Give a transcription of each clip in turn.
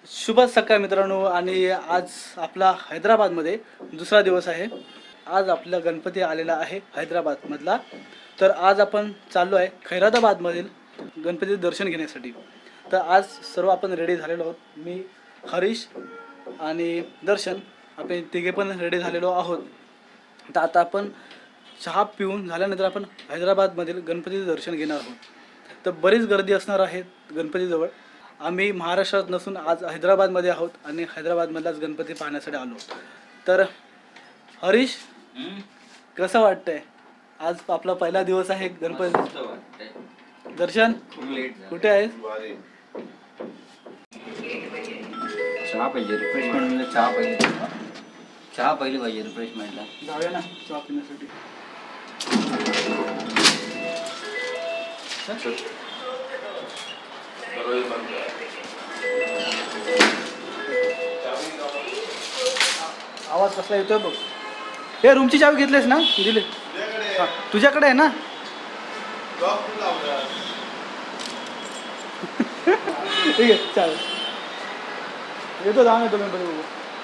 शुभ सकाळ मित्रांनो। आणि आज आपला हैदराबादमध्ये दुसरा दिवस आहे। आज आपला गणपती आलेला आहे हैदराबादमधला। तर आज आपण चाललो आहे खैराताबादमधील गणपतीचे दर्शन घेण्यासाठी। तर आज सर्व आपण रेडी झालेलो आहोत। मी हरीश आणि दर्शन आपण तिघे पण रेडी झालेलो आहोत। तर आता आपण चहा पिऊन झाल्यानंतर आपण हैदराबादमधील गणपतीचे दर्शन घेणार आहोत। तर बरीच गर्दी असणार आहे गणपतीजवळ। आम्ही महाराष्ट्रात नसून आज हैदराबादमध्ये आहोत आणि हैदराबादमधलाच गणपती पाहण्यासाठी आलो। तर हरीश कसं वाटतंय? आज आपला पहिला दिवस आहे गणपती। दर्शन कुठे आहेस? चहा पाहिजे रिफ्रेशमेंट। चहा पहिले पाहिजे रिफ्रेशमेंटला। जाऊया ना चहा पिण्यासाठी। आवाज कसला येतोय बघ। हे रूमची चावी घेतलीस ना? दिली तुझ्याकडे आहे ना? ठीक आहे चालेल, येतो जाऊन येतो मी बघू।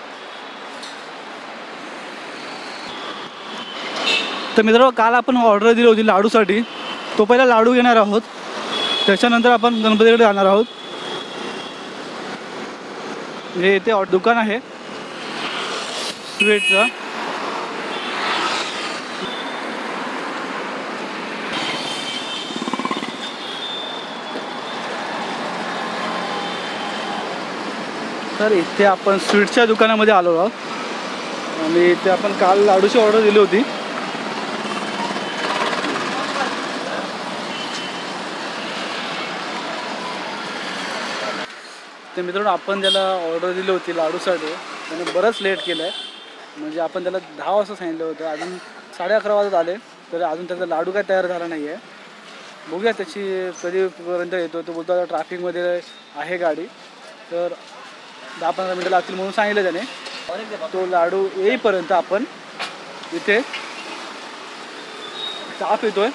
तर मित्रांनो, काल आपण ऑर्डर दिली होती लाडूसाठी। तो पहिला लाडू घेणार आहोत, त्याच्यानंतर आपण गणपतीकडे जाणार आहोत। हे इथे दुकान आहे स्वीटचं। तर इथे आपण स्वीटच्या दुकानामध्ये आलो आहोत आणि इथे आपण काल लाडूची ऑर्डर दिली होती। ते मित्रांनो, आपण त्याला ऑर्डर दिली होती लाडूसाठी, त्याने बरंच लेट केलं आहे। म्हणजे आपण त्याला 10 वाजता सांगितलं होतं, अजून 11:30 वाजत आले तर अजून त्याचा लाडू काय तयार झाला नाही आहे। बघूया त्याची कधीपर्यंत येतो। तो बोलतो आता ट्रॅफिकमध्ये आहे गाडी, तर 10-15 मिनटं लागतील म्हणून सांगितलं त्याने। तो लाडू येईपर्यंत आपण इथे चहा पितोय।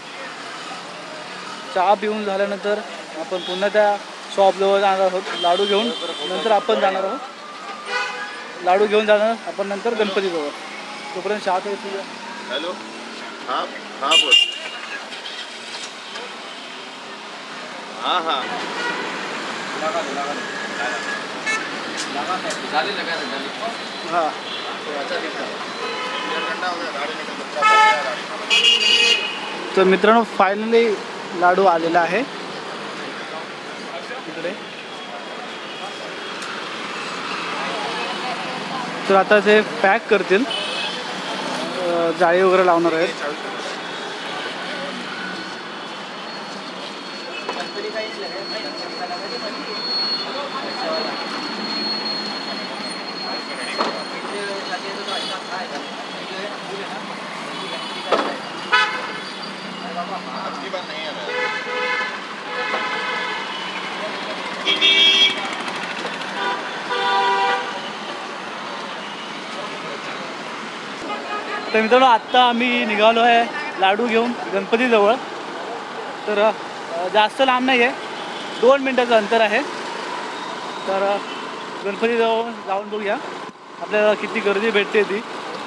चहा पिऊन झाल्यानंतर आपण पुन्हा त्या शॉपजवळ जाणार आहोत लाडू घेऊन। नंतर आपण जाणार आहोत लाडू घेऊन जाणार आपण नंतर गणपतीजवळ। तोपर्यंत चहा पिऊया। हॅलो, हां हां बोल। हां हां हां तर मित्रांनो, फायनली लाडू आलेला आहे इकडे। तर आता ते पॅक करतील, जाळी वगैरे लावणार आहेत। तर मित्रांनो, आत्ता आम्ही निघालो आहे लाडू घेऊन गणपतीजवळ। तर जास्त लांब नाही आहे, 2 मिनटाचं अंतर आहे। तर गणपतीजवळ जाऊन बघूया आपल्याला किती गर्दी भेटते ती।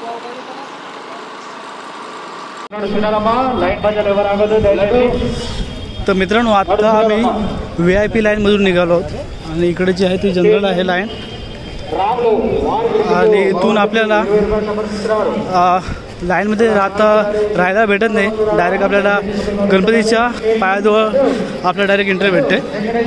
तर मित्रांनो, आता आम्ही VIP लाईनमधून निघालो आहोत आणि इकडे जी आहे ती जनरल आहे लाईन। आणि इथून आपल्याला लाईनमध्ये राहायला भेटत नाही, डायरेक्ट आपल्याला गणपतीच्या पायाजवळ आपल्याला डायरेक्ट एंट्री भेटते।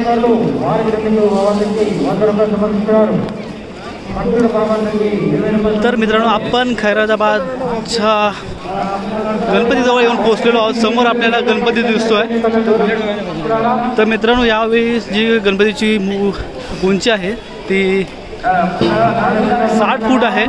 तर मित्रांनो, आपण खैराताबादच्या गणपतीजवळ येऊन पोहोचलेलो आहोत। समोर आपल्याला गणपती दिसतोय। तर मित्रांनो, यावेळी जी गणपतीची उंची आहे ती 60 फूट आहे।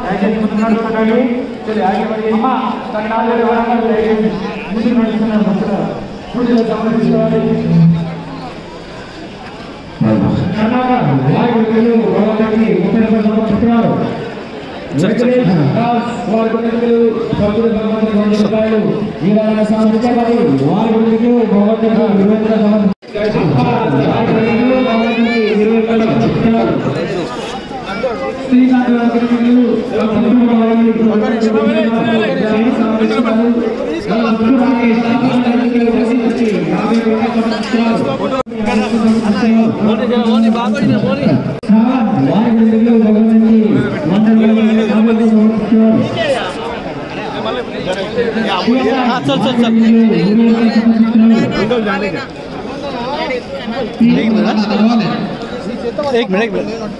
चल चल चल एक मिनट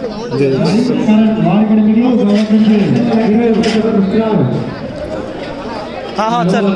हाँ हाँ चल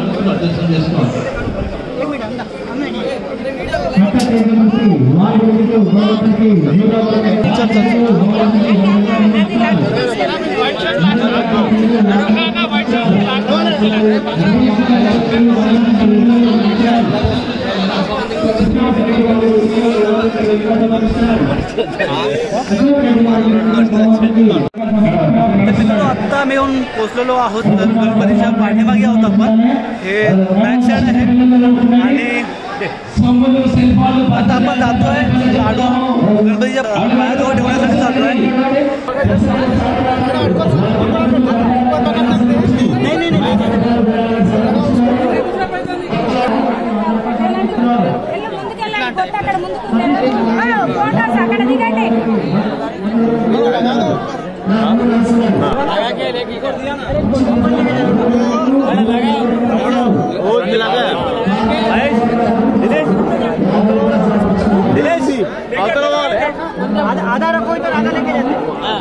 आता मी येऊन पोचलेलो आहोत गणपतीच्या पाठीमागे आहोत आपण हे बॅक साइड आहे आणि आता आपण जातोय लाडू गणपतीच्या पायाजवळ ठेवण्यासाठी जातोय आधा रखो तो आधा लेके जाते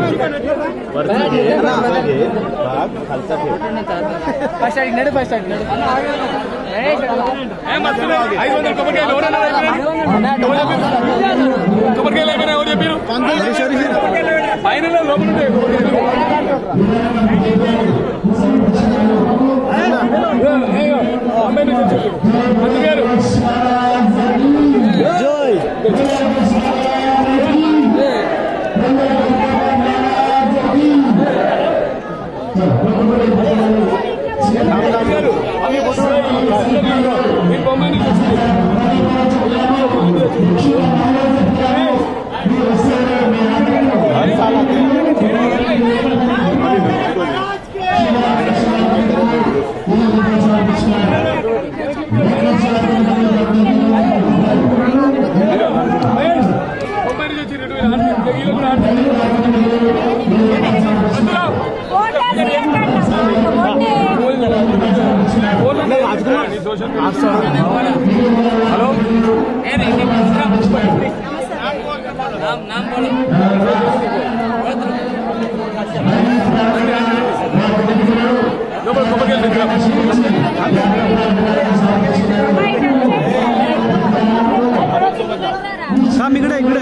काम इकडे इकडे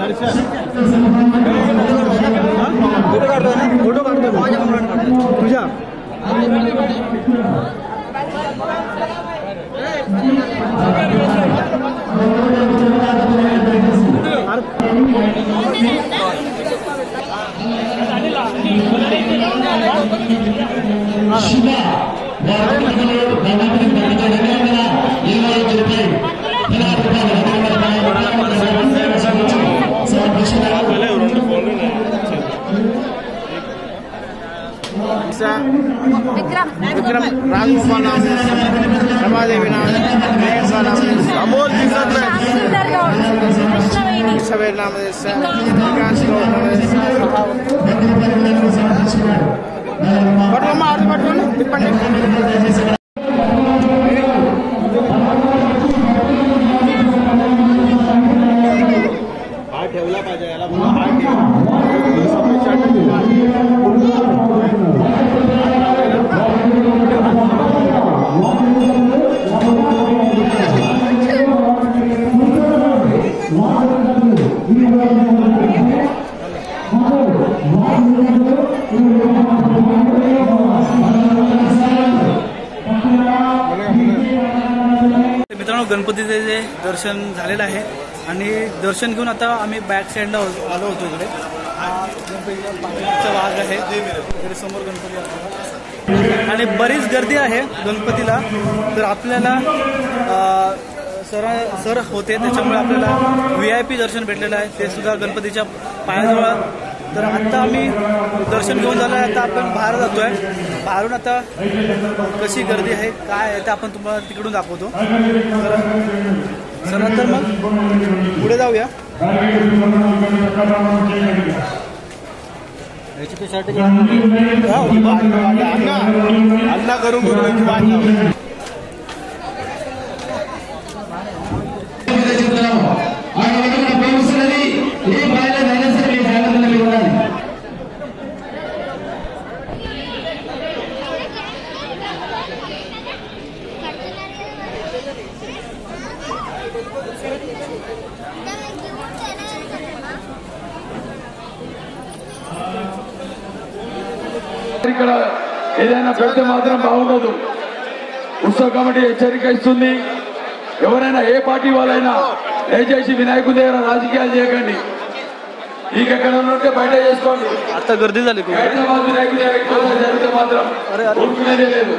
फोटो काढतो तुझ्या विक्रम राजगोपाल नाम है, रमादेवी नाम है, प्रियंका नाम है, अमोल सवेर नाम है, विकास गौड़ नाम है। पटवा आरती पटवा तिप्पंడి हा ठेवला पाहिजे याला बोला हा ठेव मित्रांनो गणपतीचे जे दर्शन झालेलं आहे आणि दर्शन घेऊन आता आम्ही बॅक साईडला आलो होतो इकडे गणपतीचा भाग आहे इकडे समोर गणपती आहे आणि बरीच गर्दी आहे गणपतीला तर आपल्याला सर होते त्याच्यामुळे आपल्याला VIP दर्शन भेटलेलं आहे ते सुद्धा गणपतीच्या पायाजवळ तर आत्ता आम्ही दर्शन घेऊन झालं आहे. आता आपण बाहेर जातोय. बाहेरून आता कशी गर्दी आहे काय आहे ते आपण तुम्हाला तिकडून दाखवतो. तर चला तर मग पुढे जाऊया. अण्णा करून ఇక్కడ ఏదైనా పెడితే మాత్రం బాగుండదు. ఉత్సవ కమిటీ హెచ్చరిక ఇస్తుంది. ఎవరైనా ఏ పార్టీ వాళ్ళైనా దయచేసి వినాయకుడి దగ్గర రాజకీయాలు చేయకండి. ఎక్కడ ఉంటే బయట చేసుకోండి. आता गर्दी झाली खूप. హైదరాబాద్ వినాయకుడి దగ్గర జరిగితే మాత్రం ఊరుకునేదే లేదు.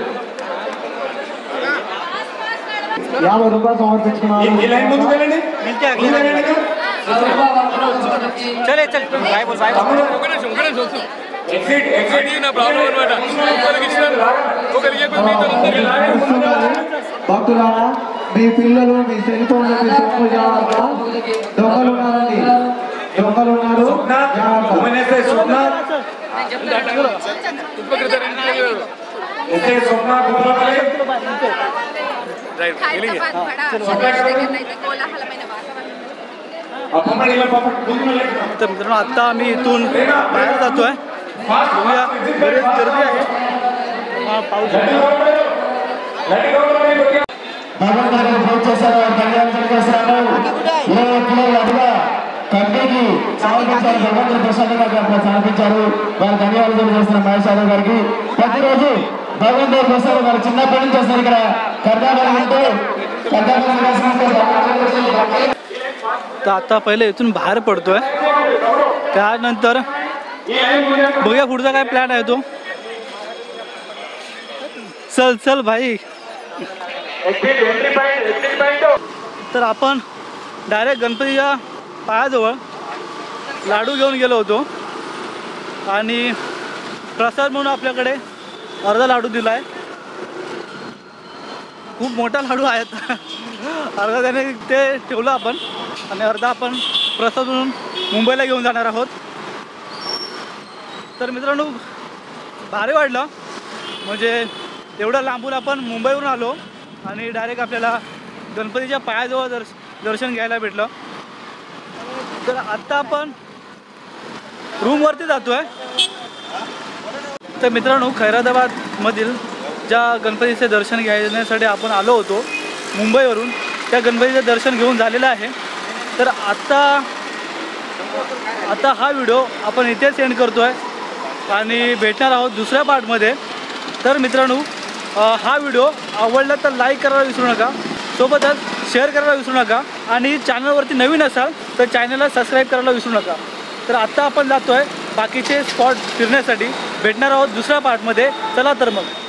50 రూపాయలు సమర్పించుకున్నారు. భక్తులారా మీ పిల్లలు మీ సెల్ ఫోన్లు మీ సొమ్ము జాగ్రత్త. దొంగలు ఉన్నారండి, దొంగలు ఉన్నారు. तर मित्रांनो आता आम्ही इथून बाहेर जातोय. बघूया बरेच गर्दी आहे. पाऊस భగవంతుడు పూజ చేశారు, కళ్యాణం చేశారు. తండ్రికి సమర్పించారు. భగవంతుడు ప్రసాదంగా సమర్పించారు. వారు ధన్యవాదాలు చేస్తున్న మహేష్ యాదవ్ గారికి. ప్రతిరోజు భగవంతుడు ప్రసాద్ గారు చిన్నప్పటి నుంచి వస్తారు ఇక్కడ. तर आता पहिले इथून बाहेर पडतोय. त्यानंतर बघूया पुढचा काय प्लॅन आहे तो. चल चल भाई. तर आपण डायरेक्ट गणपतीच्या पायाजवळ लाडू घेऊन गेलो होतो आणि प्रसाद म्हणून आपल्याकडे अर्धा लाडू दिलाय. खूप मोठा लाडू आहे. अर्धा त्याने ते ठेवलं आपण आणि अर्धा आपण प्रसाद म्हणून मुंबईला घेऊन जाणार आहोत. तर मित्रांनो भारी वाटलं. म्हणजे एवढं लांबून आपण मुंबईवरून आलो आणि डायरेक्ट आपल्याला गणपतीच्या पायाजवळ दर्शन घ्यायला भेटलं. तर आत्ता आपण रूमवरती जातोय. तर मित्रांनो खैराताबादमधील ज्या गणपतीचे दर्शन घेण्यासाठी आपण आलो होतो मुंबईवरून, त्या गणपतीचं दर्शन घेऊन झालेलं आहे. तर आता हा व्हिडिओ आपण इथेच एंड करतोय आणि भेटणार आहोत दुसऱ्या पार्टमध्ये. तर मित्रांनो हा व्हिडिओ आवडला तर लाईक करायला विसरू नका. सोबतच शेअर करायला विसरू नका आणि चॅनलवरती नवीन असाल तर चॅनलला सबस्क्राईब करायला विसरू नका. तर आत्ता आपण जातोय बाकीचे स्पॉट फिरण्यासाठी. भेटणार आहोत दुसऱ्या पार्टमध्ये. चला तर मग.